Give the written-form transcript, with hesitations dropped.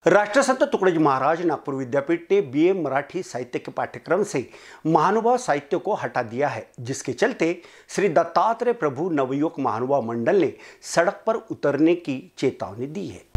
राष्ट्रसंत तुकडोजी महाराज नागपुर विद्यापीठ ने बीए मराठी साहित्य के पाठ्यक्रम से महानुभाव साहित्य को हटा दिया है, जिसके चलते श्री दत्तात्रेय प्रभु नवयुवक महानुभाव मंडल ने सड़क पर उतरने की चेतावनी दी है।